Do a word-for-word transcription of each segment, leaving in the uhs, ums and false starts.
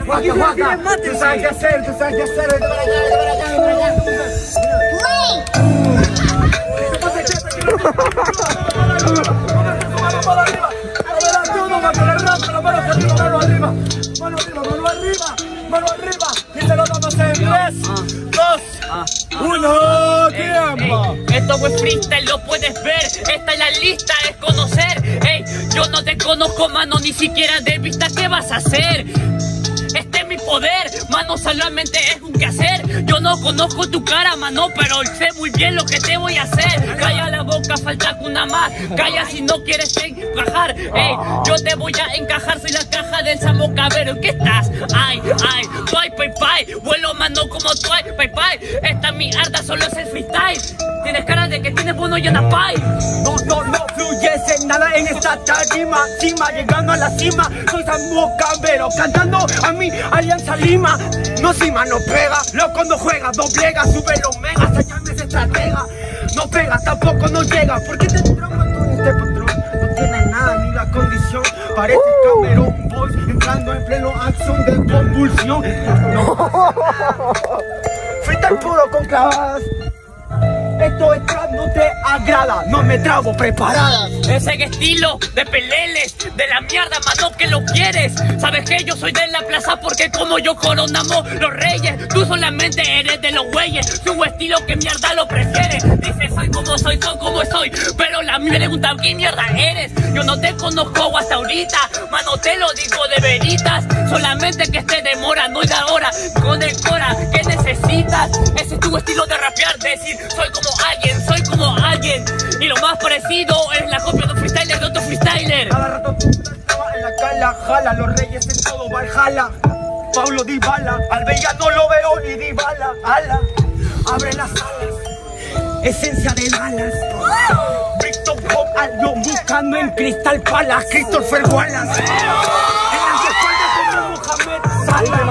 Guaca, guaca. Tú sabes qué hacer, tú sabes qué hacer. Vete para allá, vete para allá, vete para allá. Mano arriba, mano arriba, mano arriba. Y se lo damos en tres, dos, uno, tiempo. Esto fue freestyle, lo puedes ver. Esta es la lista, es conocer. Ey, yo no te conozco, mano, ni siquiera de vista. ¿Qué vas a hacer? Este es mi poder, mano, solamente es un quehacer. Yo no conozco tu cara, mano, pero sé muy bien lo que te voy a hacer. Calla la boca, falta una más. Calla si no quieres encajar. Ey, yo te voy a encajar, soy la caja del Samo Cabero. ¿En qué estás? Ay, ay, pay, pay, pay. Vuelo, mano, como tú, pay, pay. Esta mierda solo es el freestyle. Tienes cara de que tienes bono y anda pay. No, no, no fluyes en nada en esta tarima. Cima, llegando a la cima. Soy Samo Cabero, cantando a mi Alianza Lima. No cima, no pega. Loco no juega, doblega, sube los megas. Se llama ese estratega. No pega, tampoco no llega. ¿Por qué te traumas con este patrón? No tiene nada ni la condición. Parece uh. Cameron Boys entrando en pleno acción de convulsión. No. Freestyle puro con clavadas. Esto es trap, no te agrada, no me trabo preparadas. Ese estilo de peleles, de la mierda, mano, que lo quieres. Sabes que yo soy de la plaza porque como yo coronamos los reyes. Tú solamente eres de los güeyes, tu estilo que mierda lo prefieres. Dices soy como soy, soy como soy, pero la me pregunta ¿qué mierda eres? Yo no te conozco hasta ahorita, mano, te lo digo de veritas. Solamente que esté de mora, no de ahora, con el cora, ¿qué necesitas? Ese es tu estilo de rapear, decir soy como alguien, soy como alguien. Y lo más parecido es la copia de un freestyler de otro freestyler. Cada rato estaba en la cala, jala, los reyes en todo Valhalla. Paulo Dybala, al Bella no lo veo y Dybala, ala. Abre las alas, esencia de Dallas. Víctor Pop, algo buscando en Crystal Palace. Christopher Wallace. En las espaldas como Mohamed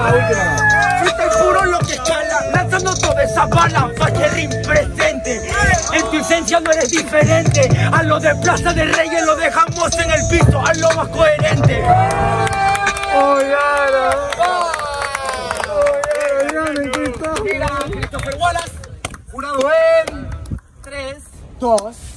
Salah. Freestyle puro lo que escala, lanzando toda esa bala. Facherín presente, en tu esencia no eres diferente. A lo de Plaza del Reyes lo dejamos en el piso, a lo más coherente. Oh, yeah, oh, yeah, Christopher Wallace, jurado en tres, dos